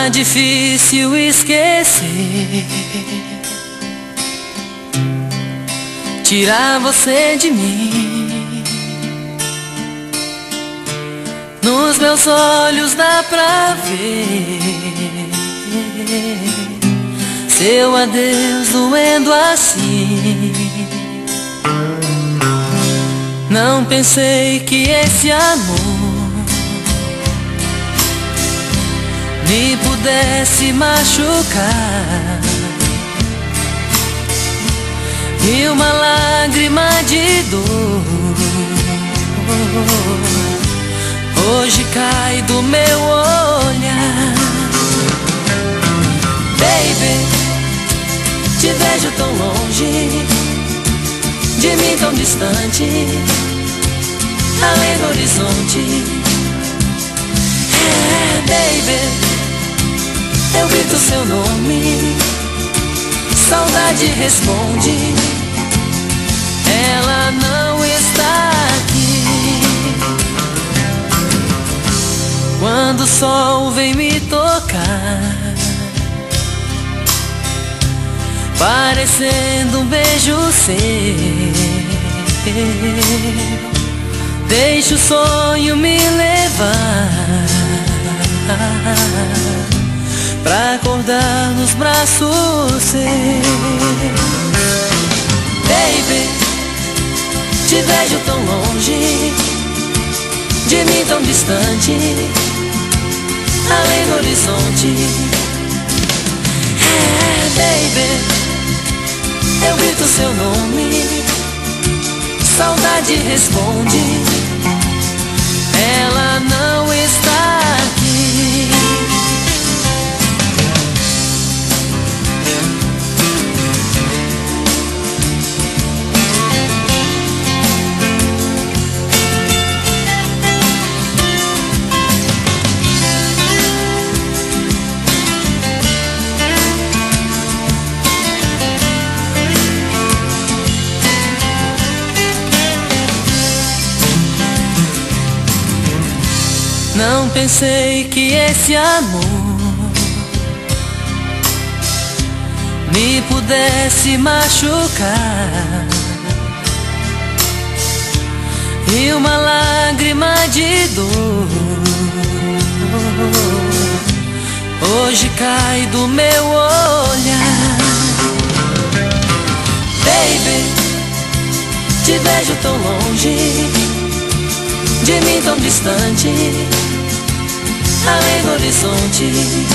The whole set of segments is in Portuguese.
difícil esquecer, tirar você de mim. Nos meus olhos dá pra ver seu adeus doendo assim. Não pensei que esse amor me pudesse machucar, e uma lágrima de dor hoje cai do meu olhar. Baby, te vejo tão longe de mim, tão distante, além do horizonte. Baby, eu grito seu nome, saudade responde, ela não está aqui. Quando o sol vem me tocar, parecendo um beijo seu, deixa o sonho me levar pra acordar nos braços seus. Baby, te vejo tão longe de mim, tão distante, além do horizonte. Baby, eu grito seu nome, saudade responde, ela não está aqui. Não pensei que esse amor me pudesse machucar, e uma lágrima de dor hoje cai do meu olhar. Baby, te vejo tão longe de mim, tão distante, além do horizonte.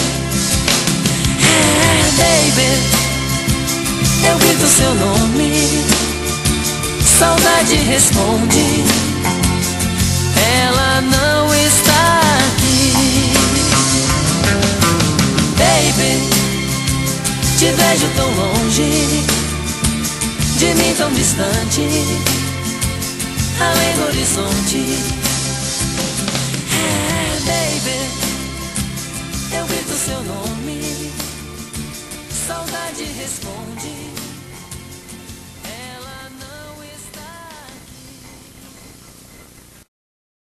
Baby, eu grito seu nome, saudade responde, ela não está aqui. Baby, te vejo tão longe de mim, tão distante, além do horizonte.